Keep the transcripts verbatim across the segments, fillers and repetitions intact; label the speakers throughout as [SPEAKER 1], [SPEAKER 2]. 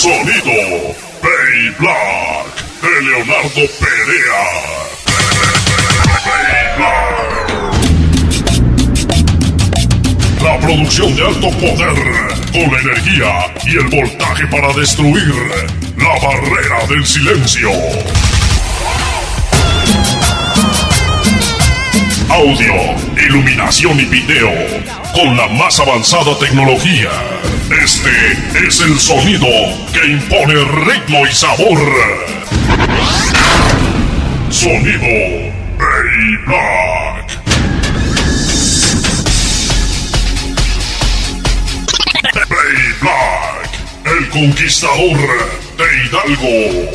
[SPEAKER 1] Sonido Bay Black de Leonardo Perea. Bay Black. La producción de alto poder con la energía y el voltaje para destruir la barrera del silencio. Audio, iluminación y video con la más avanzada tecnología. Este es el sonido que impone ritmo y sabor. Sonido Bay Black. Bay Black, el conquistador de Hidalgo.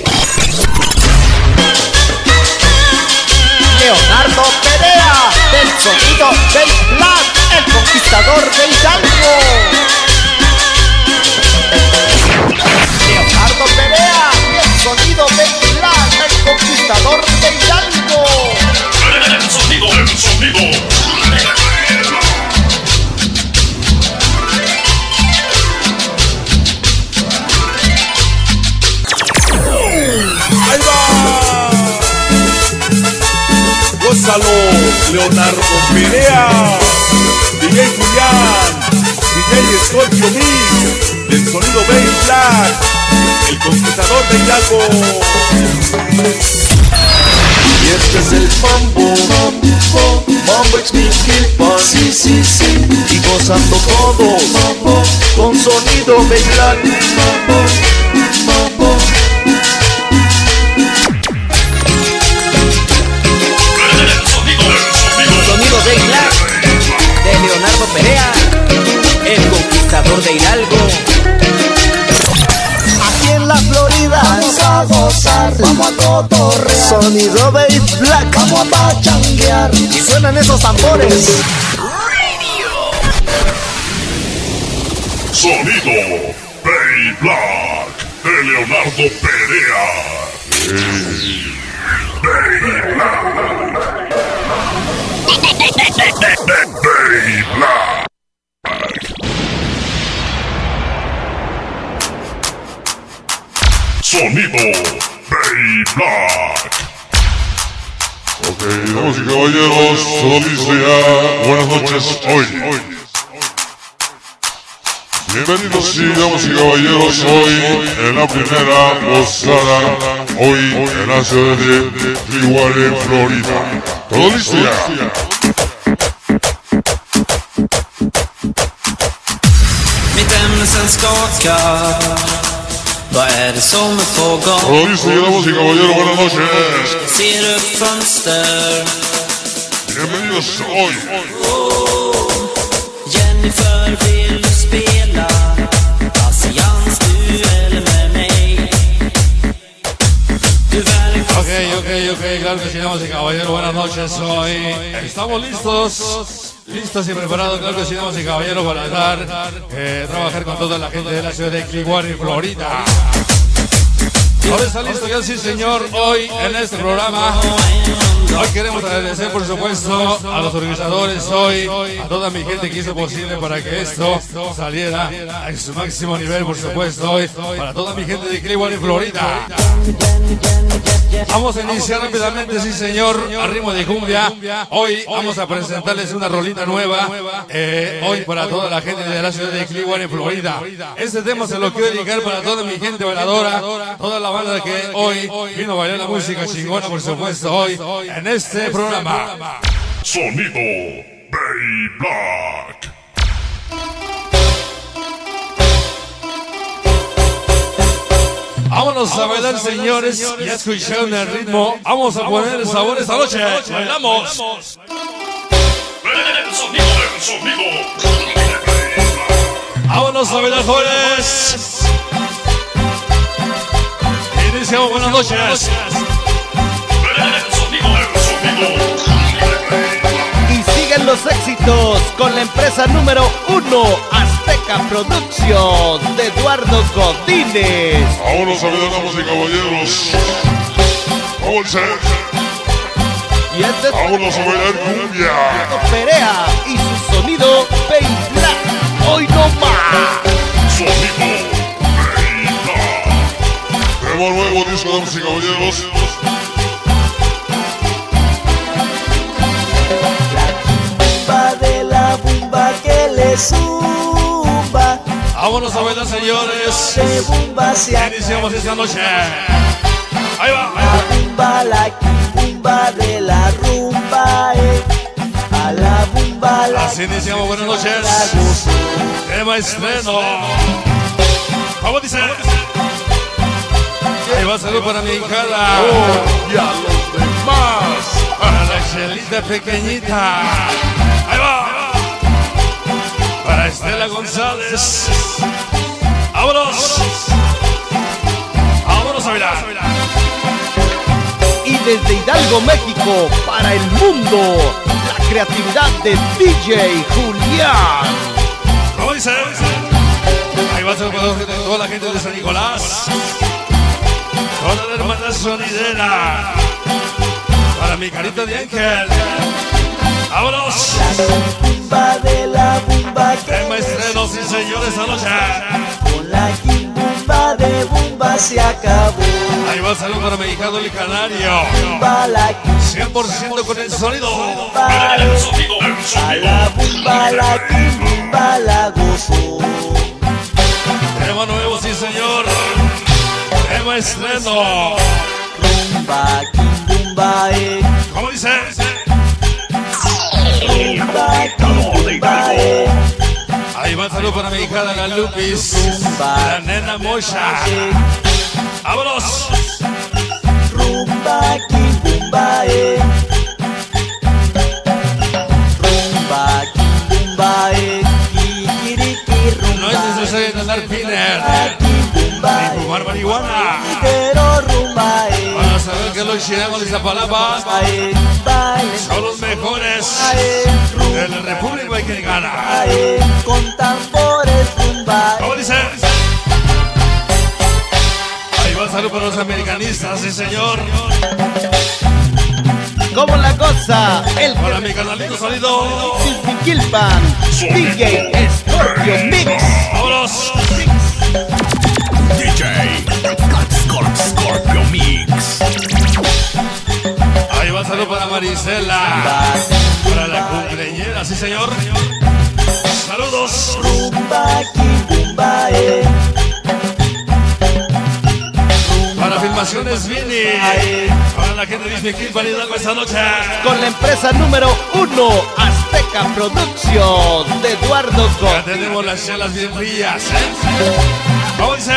[SPEAKER 2] Leonardo Perea, del sonido Bay Black, el conquistador de Hidalgo. Leonardo Perea, del sonido Bay Black, el conquistador de Hidalgo.
[SPEAKER 1] El sonido, el sonido.
[SPEAKER 3] ¡Ahí va! ¡Gózalo! Leonardo Perea, D J Julián, D J Scorpio Mix, del sonido Bay Black, el conquistador de Hidalgo.
[SPEAKER 4] Y este es el mambo, mambo, mambo explica, sí, sí, sí. Y gozando todos, mambo, con sonido Bay Black, mambo, mambo.
[SPEAKER 2] Sonido Bay Black, de Leonardo Perea, el conquistador de Hidalgo. Aquí en la Florida
[SPEAKER 4] Vamos a gozar, vamos a cotorrear.
[SPEAKER 2] Sonido Bay Black,
[SPEAKER 4] Vamos a pachanguear.
[SPEAKER 2] y suenan esos tambores.
[SPEAKER 1] Sonido Bay Black de Leonardo Perea. Bay Black. Bay Black. Sonido Bay Black.
[SPEAKER 5] Ok, damas y caballeros, todo listo ya. Buenas noches hoy. Bienvenidos, sí, damas y caballeros, hoy en la primera posada, hoy en la ciudad de Clearwater, Florida. Todo listo ya.
[SPEAKER 6] Mitt ämnen skakar. Vad är det som är på gång?
[SPEAKER 5] Todo listo ya, damas y caballeros, buenas noches.
[SPEAKER 6] Ser upp fönster.
[SPEAKER 5] Bienvenidos hoy.
[SPEAKER 6] Oh, Jennifer, vill du spela patiens duell med mig? Du verkar...
[SPEAKER 7] Ok, ok, ok, claro que sí, damas y caballeros, buenas noches hoy. Estamos listos, listos y preparados, claro que sí, damas y caballeros, para estar, eh, trabajar con toda la gente de la ciudad de Clearwater, Florida. Ahora está listo ya, sí señor, hoy en este programa. Hoy queremos agradecer, por supuesto, a los organizadores hoy, a toda mi gente que hizo posible para que esto saliera a su máximo nivel, por supuesto, hoy, para toda mi gente de Clearwater, Florida. Vamos a iniciar rápidamente, sí señor, a ritmo de cumbia. Hoy vamos a presentarles una rolita nueva, eh, hoy para toda la gente de la ciudad de Clearwater, Florida. Este tema se lo quiero dedicar para toda mi gente bailadora, toda la banda que hoy vino a bailar la música chingona, por supuesto, hoy en este programa.
[SPEAKER 1] Sonido Bay Black.
[SPEAKER 7] Vámonos a bailar, señores. Ya escucharon el ritmo. Vamos a poner el sabor esta noche. Bailamos.
[SPEAKER 1] El sonido del sonido.
[SPEAKER 7] Vámonos a bailar, jóvenes. Iniciamos, buenas noches.
[SPEAKER 1] El sonido del sonido.
[SPEAKER 2] Y siguen los éxitos con la empresa número uno, Azteca Productions, de Eduardo Godínez.
[SPEAKER 5] Vámonos a ver, damas y caballeros. Vamos a ver.
[SPEAKER 2] Y este es
[SPEAKER 5] Vámonos a bailar cumbia.
[SPEAKER 2] Perea y su sonido Bay Black. Hoy no más.
[SPEAKER 1] Sonido Bay Black.
[SPEAKER 4] le zumba.
[SPEAKER 7] Vámonos a bailar, señores.
[SPEAKER 4] De bumba se
[SPEAKER 7] Iniciamos esta noche. Ahí va.
[SPEAKER 4] La bumba, la bumba de la rumba, eh. A la bumba, la
[SPEAKER 7] Así iniciamos, buenas noches.
[SPEAKER 4] la gozo.
[SPEAKER 7] Tema estreno. ¿Cómo dice? Ahí va, salud para mi hijada.
[SPEAKER 3] Oh, y a los demás.
[SPEAKER 7] Para la Chelita pequeñita. Ahí va. Para Estela González. Vámonos. Vámonos a bailar.
[SPEAKER 2] Y desde Hidalgo, México, para el mundo, la creatividad de D J Julián.
[SPEAKER 7] ¿Cómo dice? Ahí va a ser para toda la gente de San Nicolás. Toda la hermana sonidera. Para mi carita de ángel. ¡Vámonos!
[SPEAKER 4] La bumba de la bumba que
[SPEAKER 7] Tema
[SPEAKER 4] le
[SPEAKER 7] estreno, sí señores, esta noche.
[SPEAKER 4] con la bumba de bumba se acabó.
[SPEAKER 7] Ahí va a salir para mi hijado el canario.
[SPEAKER 4] Bumba la
[SPEAKER 7] cien por ciento con el sonido.
[SPEAKER 4] bumba,
[SPEAKER 1] El sonido, el
[SPEAKER 4] a
[SPEAKER 1] sonido.
[SPEAKER 4] la bumba la bumba la gozo.
[SPEAKER 7] Tema nuevo, sí señor. Tema estreno.
[SPEAKER 4] Rumba, bumba, eh.
[SPEAKER 7] ¿Cómo dice?
[SPEAKER 4] Rumba, bumba, eh.
[SPEAKER 7] Ahí va a salir para mi hijada la Lupis. La nena Mocha. ¡Vámonos!
[SPEAKER 4] Rumba, bumba, eh. Rumba, bumba, eh. Kikiriki, rumba.
[SPEAKER 7] No es necesario andar piner
[SPEAKER 4] Bumba,
[SPEAKER 7] ni fumar marihuana.
[SPEAKER 4] pero rumba, eh.
[SPEAKER 7] Para saber que los chilenos de Iztapalapa
[SPEAKER 4] Baile, baile,
[SPEAKER 7] son los mejores
[SPEAKER 4] baile,
[SPEAKER 7] de la República Mexicana.
[SPEAKER 4] baile, con tambores rumba.
[SPEAKER 7] ¿Cómo dice? Ahí va a salir para los americanistas, sí señor.
[SPEAKER 2] ¿Cómo la cosa? El
[SPEAKER 7] Para mi canalito sonido.
[SPEAKER 2] Quilpan, D J Scorpio Mix.
[SPEAKER 7] ¡Vámonos!
[SPEAKER 1] D J Scorpio Mix.
[SPEAKER 7] Ahí va a salir para Marisela. Para la cumpleañera, sí señor. Saludos.
[SPEAKER 4] Rumba, bumba, eh.
[SPEAKER 7] Para Filmaciones Vini. Para la gente de Izmiquilpan Hidalgo esta noche.
[SPEAKER 2] Con la empresa número uno, Azteca Producción, de Eduardo
[SPEAKER 7] Ya
[SPEAKER 2] Godínez.
[SPEAKER 7] tenemos las chelas bien frías, ¿eh? ¿Cómo dice?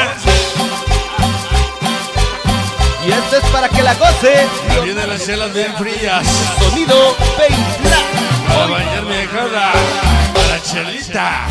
[SPEAKER 2] Y esto es para que la goce.
[SPEAKER 7] Ya vienen las chelas bien frías.
[SPEAKER 2] Sonido Bass Black.
[SPEAKER 7] Para bañar mi hijada. Para Chelita.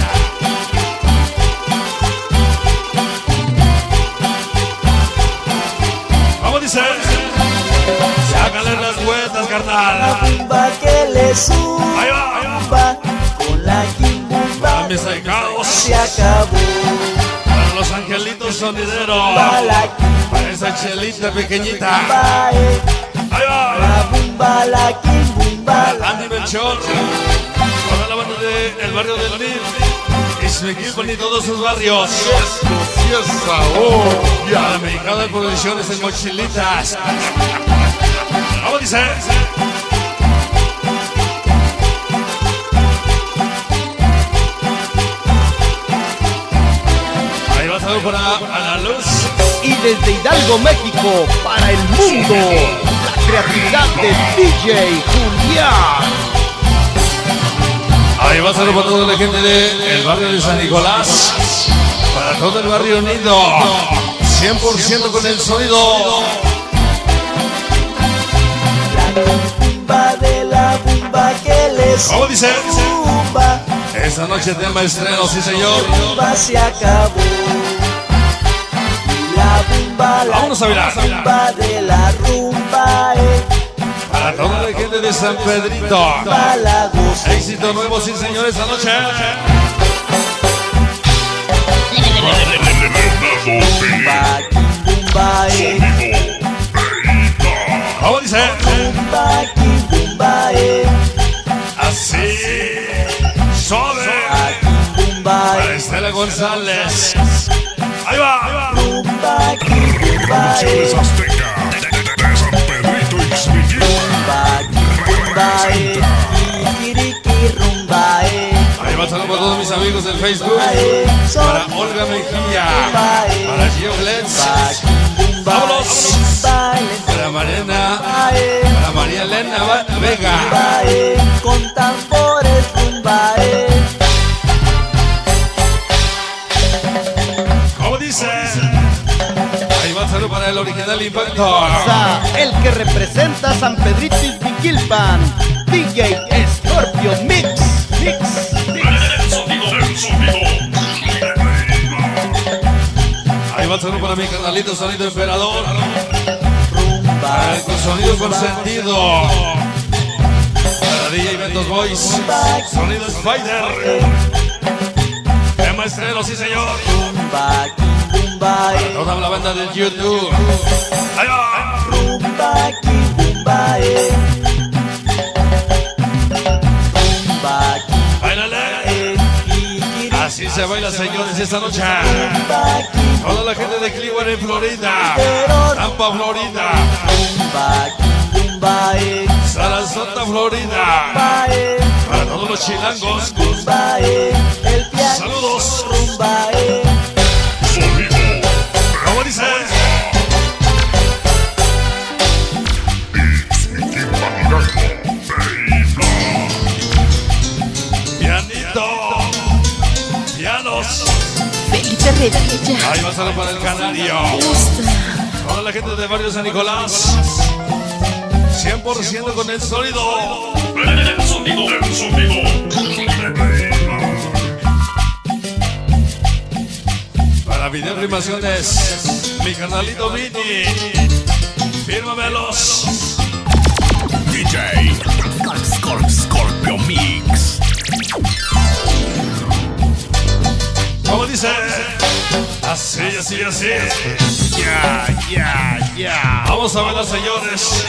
[SPEAKER 7] ¿Cómo dice? Sácale las vueltas,
[SPEAKER 4] La
[SPEAKER 7] carnal.
[SPEAKER 4] bumba que le zumba.
[SPEAKER 7] Ahí va, ahí va.
[SPEAKER 4] Con la bumba
[SPEAKER 7] Para mis ahijados.
[SPEAKER 4] se acabó.
[SPEAKER 7] Para los angelitos sonideros.
[SPEAKER 4] Bala,
[SPEAKER 7] Para esa chelita pequeñita.
[SPEAKER 4] bumba, eh.
[SPEAKER 7] Ahí va.
[SPEAKER 4] La bumba, la bumba, la
[SPEAKER 7] Andy Melchor. Para la banda del barrio del Nil. Izmiquilpan y todos sus barrios.
[SPEAKER 3] Y es sabor. Y
[SPEAKER 7] Para
[SPEAKER 3] a
[SPEAKER 7] mi hijado de producciones en mochilitas. ¿Cómo dice? Ahí va a salir para Ana Luz.
[SPEAKER 2] Y desde Hidalgo, México, para el mundo, la creatividad de D J Julián.
[SPEAKER 7] Ahí va a salir para toda la gente del barrio de San Nicolás. Para todo el barrio unido. cien por ciento con el sonido.
[SPEAKER 4] La bumba de la bumba que le
[SPEAKER 7] ¿Cómo dice?
[SPEAKER 4] zumba.
[SPEAKER 7] Esta noche tema estreno, sí señor.
[SPEAKER 4] Rumba se acabó. La bumba, la
[SPEAKER 7] Vámonos a bailar.
[SPEAKER 4] bumba de la rumba, eh.
[SPEAKER 7] Para toda la gente de San Pedrito.
[SPEAKER 4] Bala gozo.
[SPEAKER 7] Éxito nuevo, sí señor, esta noche.
[SPEAKER 4] Bumba, bumba, eh.
[SPEAKER 7] ¿Cómo dice?
[SPEAKER 4] Bumba, bumba, eh.
[SPEAKER 7] Así. Suave.
[SPEAKER 4] Bumba,
[SPEAKER 7] Para
[SPEAKER 4] eh.
[SPEAKER 7] Estela González. Ahí va, ahí va.
[SPEAKER 4] Bumba, bumba,
[SPEAKER 1] Producciones
[SPEAKER 4] eh.
[SPEAKER 1] Azteca de, de San Pedrito y Izmiquilpan.
[SPEAKER 4] Bumba, bumba, eh. Kikiriki, rumba, eh.
[SPEAKER 7] Ahí va a salir para todos mis amigos del Facebook. Para Olga Mejía. Para Gio Glitz. Vámonos. Para Mariana. Para María Elena Vega.
[SPEAKER 8] Con tambores rumbae.
[SPEAKER 7] ¿Cómo dice? Ahí va el saludo para el original Impacto.
[SPEAKER 2] El que representa a San Pedrito y Miquilpan, D J Scorpio Mix. Mix.
[SPEAKER 1] El sonido del sonido.
[SPEAKER 7] Ahí va el saludo para mi canalito Sonido Emperador. Para el sonido consentido. Para D J Ventos Boys. Sonido Spider. Emma Estreno, sí señor. Para toda la banda de YouTube. Ahí va.
[SPEAKER 8] Rumba, rumba, eh. Rumba,
[SPEAKER 7] Báilale. Así se baila, señores, esta noche. Toda la gente de Cleveland, en Florida. Tampa, Florida.
[SPEAKER 8] rumba, rumba, eh.
[SPEAKER 7] Sarasota, Florida. Para todos los chilangos.
[SPEAKER 8] Rumba, eh. El piano.
[SPEAKER 7] Saludos.
[SPEAKER 8] Rumba, eh.
[SPEAKER 1] Sonido.
[SPEAKER 7] ¿Cómo dice? Pianito. Pianos.
[SPEAKER 9] Felipe Revilla.
[SPEAKER 7] Ahí va a salir para el Canario. Toda la gente de Barrio San Nicolás. cien por ciento con el sonido.
[SPEAKER 1] El sonido del sonido.
[SPEAKER 7] Para video rimaciones, mi canalito Vini. Fírmamelos.
[SPEAKER 1] D J Scorpio Mix.
[SPEAKER 7] ¿Cómo dice? Así, así, así. Ya, ya, ya. Vamos a bailar, señores.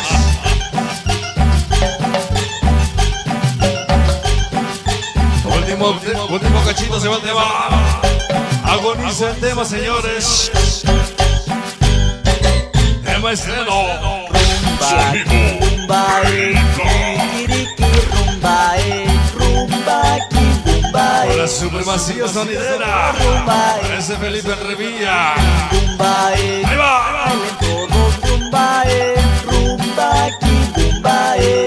[SPEAKER 7] Último, último cachito se va el tema. Agoniza el tema, señores. Tema estreno.
[SPEAKER 1] Sonido.
[SPEAKER 8] Rumba, eh. Kikiriki, rumba, eh. Rumba, ki, rumba,
[SPEAKER 7] Con la
[SPEAKER 8] eh.
[SPEAKER 7] supremacía sonidera. Parece Felipe Revilla.
[SPEAKER 8] Rumba, eh.
[SPEAKER 7] Ahí va, ahí va.
[SPEAKER 8] Bailen todos, rumba, eh. Rumba, ki, rumba, eh.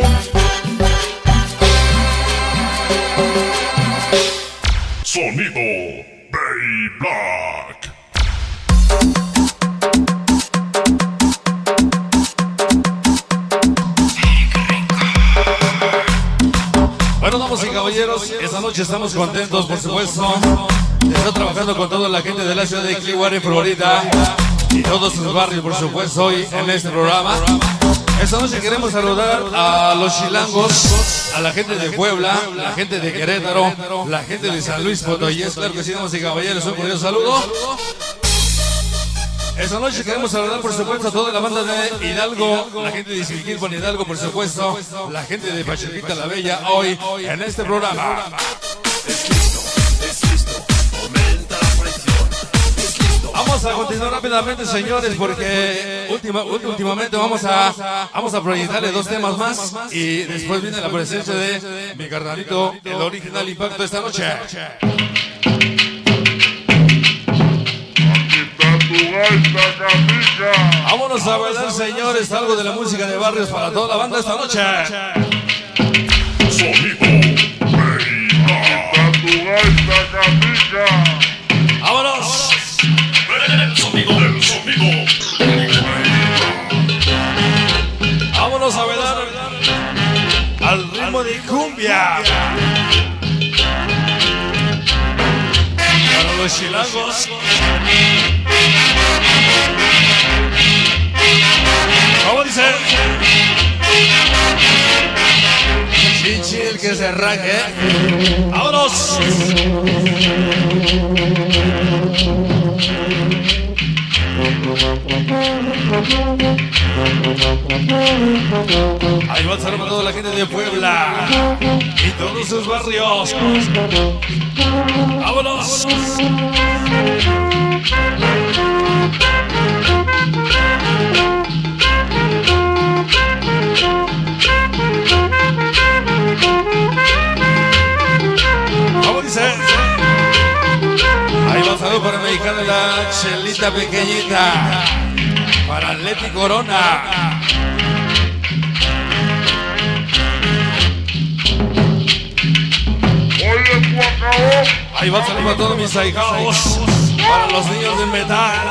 [SPEAKER 1] Sonido Bay Black.
[SPEAKER 7] Bueno, damas y caballeros, esta noche estamos contentos, por supuesto, de estar trabajando con toda la gente de la ciudad de Clearwater, Florida, y todos sus barrios, por supuesto, hoy en este programa. Esta noche queremos saludar a los chilangos, a la gente de Puebla, la gente de Querétaro, la gente de San Luis Potosí. Claro que sí, damas y caballeros, un cordial saludo. Esta noche queremos saludar, por supuesto, a toda la banda de Hidalgo, la gente de Izmiquilpan, Hidalgo, por supuesto, la gente de Pachuquita la Bella, hoy en este programa. Vamos a continuar rápidamente, señores, porque última, últimamente vamos a, vamos a proyectarle dos temas más y después viene la presencia de mi carnalito, el original Impacto, esta noche. Vámonos a bailar, señores, algo de la música de barrios para toda la banda esta noche.
[SPEAKER 1] Sonido
[SPEAKER 7] Vámonos.
[SPEAKER 1] El sonido del sonido.
[SPEAKER 7] Vámonos a bailar al ritmo de cumbia. Para los chilangos. ¿Cómo dice? Chichi, el que se arranque. ¡Vámonos! Ahí va el saludo a toda la gente de Puebla y todos sus barrios. ¡Vámonos! ¿Cómo dice? saludo para el mexicano de la Chelita Pequeñita. Para Leti Corona. Ahí va a salir para todos mis ahijados. Para los niños del metal.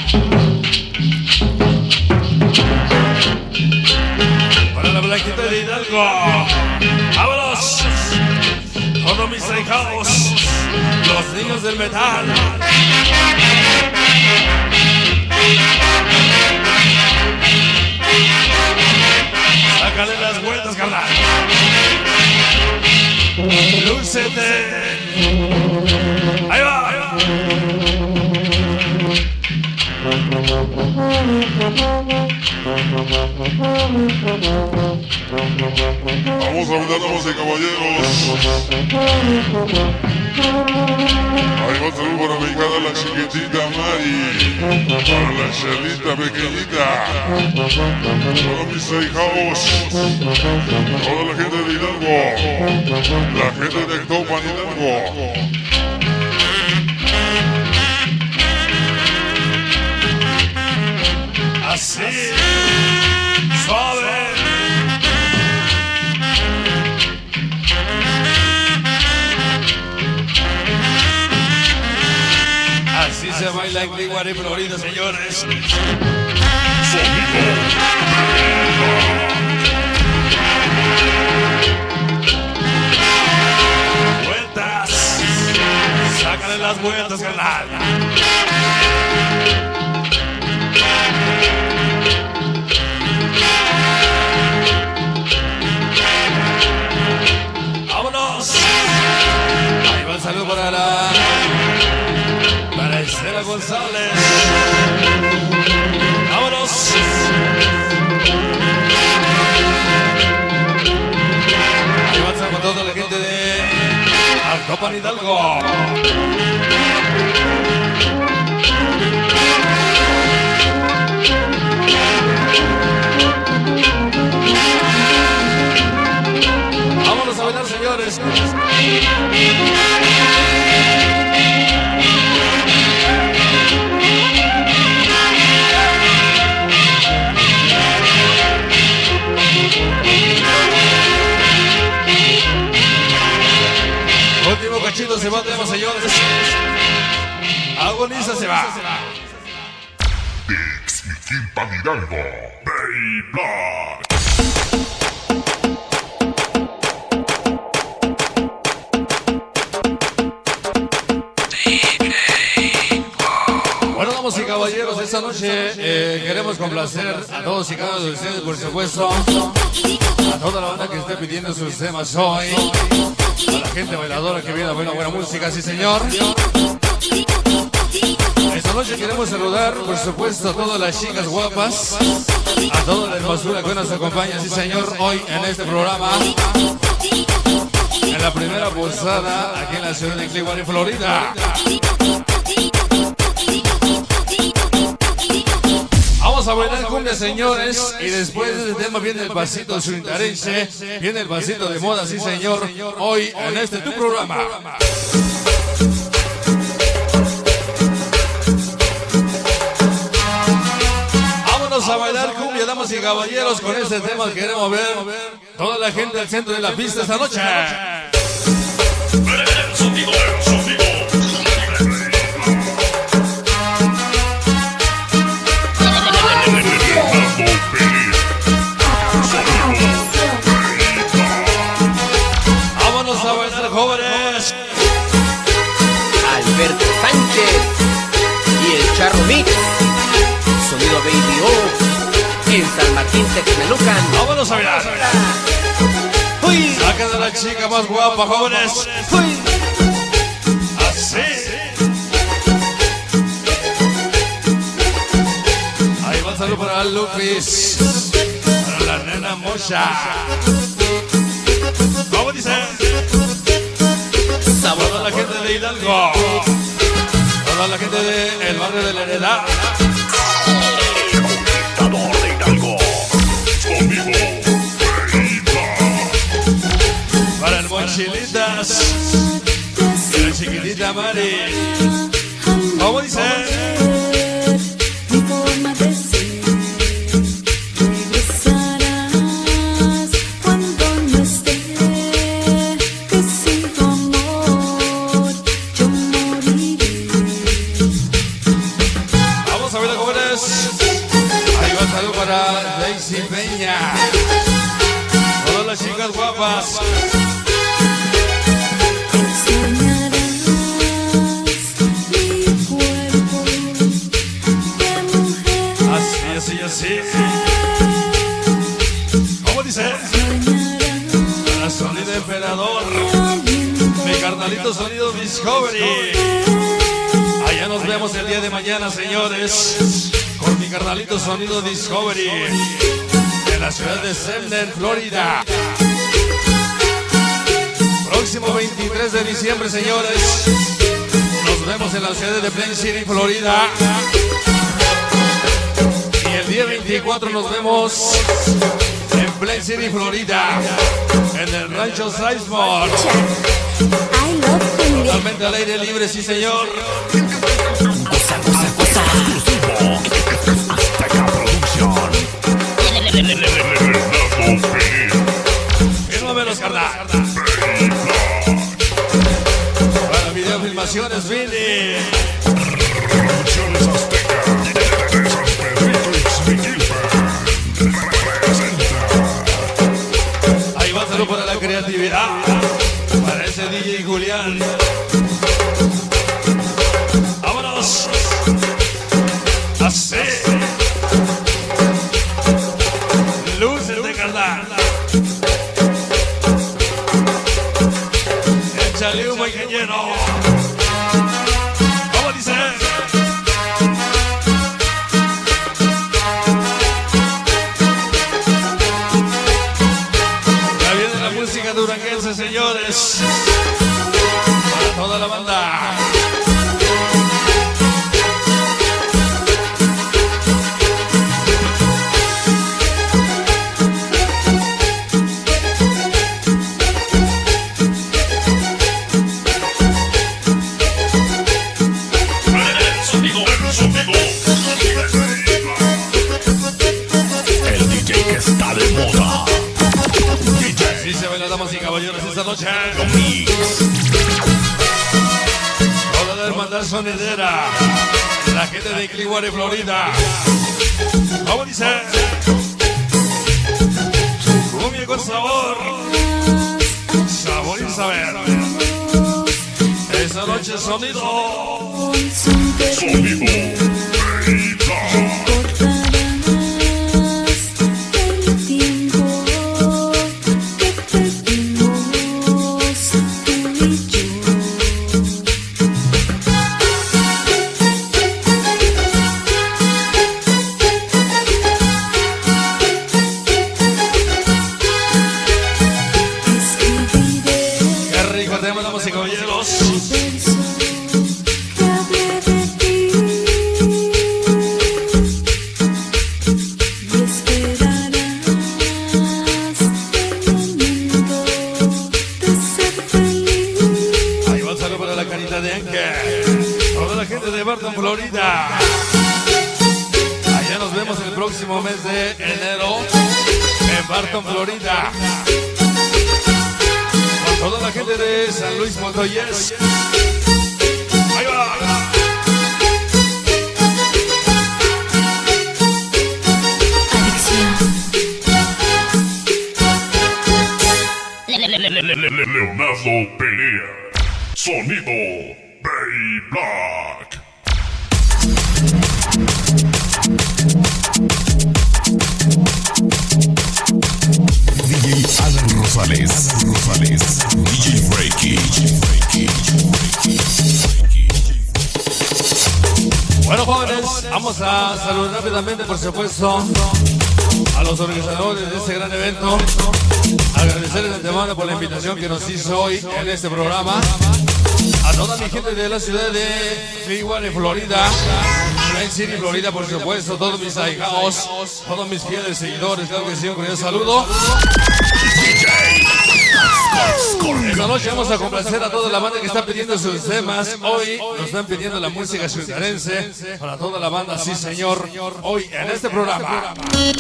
[SPEAKER 7] Para la Blanquita de Hidalgo. ¡Vámonos! Todos mis ahijados. Los niños del metal. Sácale las vueltas, carnal. Lúcete. Ahí va, ahí va.
[SPEAKER 5] Vamos a bailar, damas y caballeros. Ahí va el saludo para mi hija, la chiquitita Mari. Para la Chelita Pequeñita. Todos mis ahijados. Toda la gente de Hidalgo. La gente de Actopan, Hidalgo.
[SPEAKER 7] Así, suave. Así se baila en Clearwater, Florida, señores. Vueltas. Sácale las vueltas, carnal. Vámonos. Ahí va el saludo para la para Estela González. Vámonos. Ahí va el saludo para toda la gente de Actopan, Hidalgo. Vámonos a bailar, señores. Último cachito se va, tenemos, señores. Agoniza se va.
[SPEAKER 1] Dix y Quilpan Hidalgo. Bay Black.
[SPEAKER 7] Bueno, damas y caballeros, esta noche eh, queremos complacer a todos y cada uno de ustedes, por supuesto, a toda la banda que esté pidiendo sus temas hoy, a la gente bailadora que viene a buena, buena música, sí señor. Esta noche queremos saludar, por supuesto, a todas las chicas guapas, a toda la hermosura que nos acompaña, sí señor, hoy en este programa, en la primera posada aquí en la ciudad de Clearwater, Florida. Vamos a bailar cumbia, señores, y después de este tema viene el pasito surintarense, viene el pasito de moda, sí señor, hoy en este tu programa. Vámonos a bailar cumbia, damas y caballeros, con este tema que queremos ver toda la gente del centro de la pista esta noche. Vámonos a bailar, jóvenes.
[SPEAKER 2] Alberto Sánchez y el Charro Mix. Sonido Baby O en San Martín, Texmelucan.
[SPEAKER 7] Vámonos a bailar. Uy. Sacan a la chica más guapa, jóvenes. Uy. Así. Ahí va el saludo para Lupis, para la nena mocha. ¿Cómo dice? Toda la gente de Hidalgo, toda la gente del barrio de la Heredad.
[SPEAKER 1] De Hidalgo. Conmigo.
[SPEAKER 7] Para el Mochilitas y la chiquitita Mari. ¿Cómo dice?
[SPEAKER 10] Mi forma de ser, regresarás cuando no esté, que sin tu amor yo moriré.
[SPEAKER 7] Vamos a ver cómo eres. Ahí va, saludo para Daisy Peña. Todas las chicas guapas. Así, así. ¿Cómo dice? Para Sonido Emperador. Mi carnalito Sonido Discovery. Allá nos vemos el día de mañana, señores. Con mi carnalito Sonido Discovery. En la ciudad de Sumner, Florida. Próximo veintitrés de diciembre, señores. Nos vemos en la ciudad de Plain City, Florida. El día veinticuatro nos vemos en Plain City, Florida, en el rancho Sizemore. Totalmente al aire libre, sí señor. Fírmamelos, carnal. Para videofilmaciones, Vini.
[SPEAKER 1] Producciones Azteca.
[SPEAKER 7] Ahí va, saludo para la creatividad, para ese D J Julián. Vámonos. Así. Luces de carnal. Échale humo, ingeniero. ¿Cómo dice? Duranguense, señores, para toda la banda.
[SPEAKER 1] El sonido, el sonido. El D J que está de moda.
[SPEAKER 7] Sí se ven las damas y caballeros esta noche. Toda la hermandad sonidera, la gente de Clearwater, Florida. ¿Cómo dice? Cumbia con sabor, sabor y saber. Esta noche sonido,
[SPEAKER 1] Sonido.
[SPEAKER 7] Florida. Allá nos vemos el próximo mes de enero en Barton, Florida. Con toda la gente de San Luis Montoyes. Ahí va.
[SPEAKER 1] Leonardo Pelea. Sonido Bay Black. D J Alan Rosales, Alan Rosales, D J Freaky.
[SPEAKER 7] Bueno, jóvenes, vamos a saludar rápidamente, por supuesto, a los organizadores de este gran evento. Agradecerles de antemano por la invitación que nos hizo hoy en este programa. A toda mi gente de la ciudad de Clearwater, Florida, Plain City, Florida, por supuesto, todos mis ahijados, todos mis fieles seguidores, claro que sí, un cordial saludo. Esta noche vamos a complacer a toda la banda que está pidiendo sus temas. Hoy nos están pidiendo la música sudarense para toda la banda, sí señor. Hoy en este programa.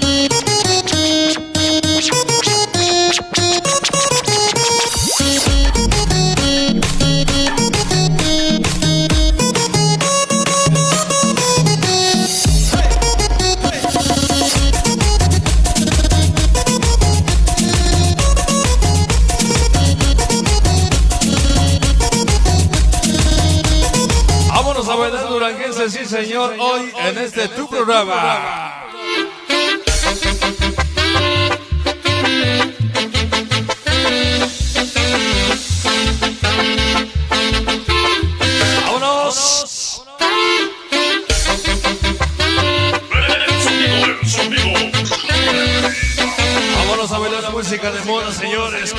[SPEAKER 7] Vámonos a bailar duranguense, sí señor, hoy en este tu programa. ¡Vámonos! Vámonos a bailar la música de moda, señores.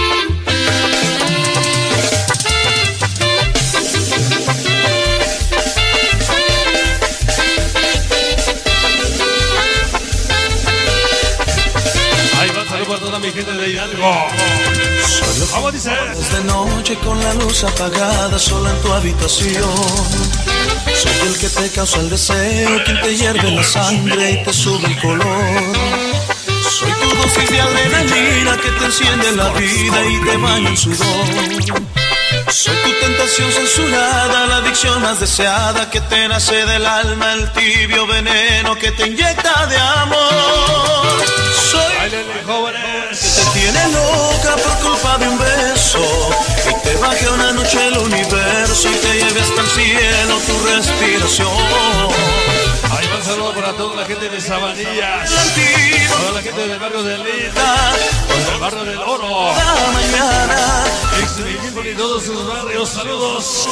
[SPEAKER 7] Para toda mi gente de Hidalgo. Vamos a decir.
[SPEAKER 11] De noche con la luz apagada, sola en tu habitación. Soy el que te causa el deseo, quien te hierve la sangre y te sube el color. Soy tu dosis de adrenalina que te enciende la vida y te baña en sudor. Soy tu tentación censurada, la adicción más deseada que te nace del alma, el tibio veneno que te inyecta de amor. Soy
[SPEAKER 7] jóvenes
[SPEAKER 11] que te tiene loca por culpa de un beso y te baje una noche el universo y te lleve hasta el cielo tu respiración.
[SPEAKER 7] Ahí va un saludo para toda la gente de Sabanillas, toda la gente del barrio de Lita, del barrio del Oro,
[SPEAKER 11] la mañana,
[SPEAKER 7] Ixmiquilpan y todos sus barrios, saludos.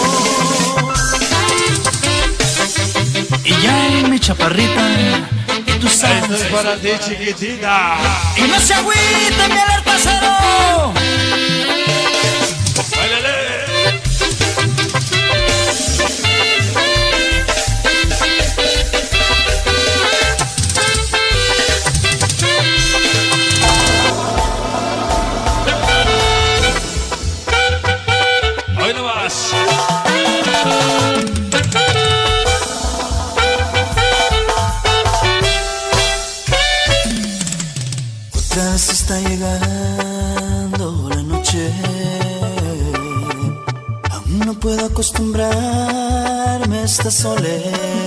[SPEAKER 11] Y ya mi chaparrita, y tú sabes.
[SPEAKER 7] Esto es para ti, chiquitita.
[SPEAKER 11] Y no se agüite, mi alertacero.
[SPEAKER 7] ¡Báilale! Hoy no más.
[SPEAKER 11] Otra vez está llegando la noche. Aún no puedo acostumbrarme a esta soledad.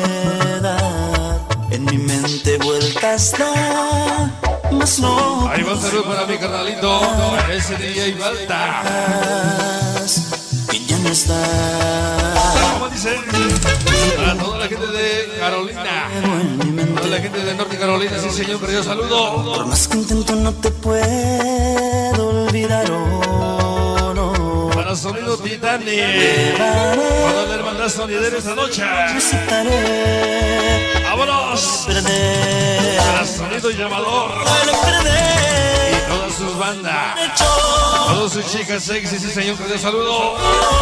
[SPEAKER 11] En mi mente vuelta está, más no.
[SPEAKER 7] Ahí va un saludo para mi carnalito, ese D J Balta.
[SPEAKER 11] Y ya no está.
[SPEAKER 7] ¿Cómo dice? Para toda la gente de Carolina, toda la gente de Norte Carolina, sí señor, querido saludo.
[SPEAKER 11] Por más que intento no te puedo olvidar, oh, no.
[SPEAKER 7] Para Sonido Titanic, para la hermandad sonidera esta noche. ¡Vámonos! Para Sonido Llamador y todas sus bandas, todas sus chicas sexy, sí señor, querido saludo.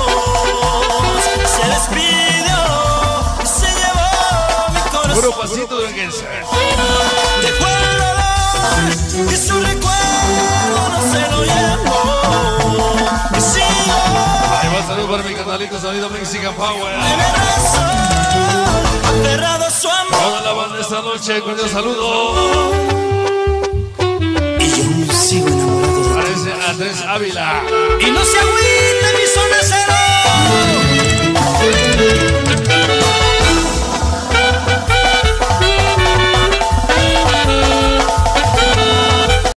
[SPEAKER 11] Se despidió, se llevó mi corazón.
[SPEAKER 7] Puro pasito de Engense.
[SPEAKER 11] Dejó el dolor y su recuerdo no se lo llevó. Y sigo.
[SPEAKER 7] Ahí va saludo para mi carnalito Sonido Mexican Power.
[SPEAKER 11] Aferrado a su amor.
[SPEAKER 7] Toda la banda esta noche con el saludo.
[SPEAKER 11] Y yo sigo enamorado de
[SPEAKER 7] Parece Andrés Ávila.
[SPEAKER 11] Y no se agüite mi sonacero.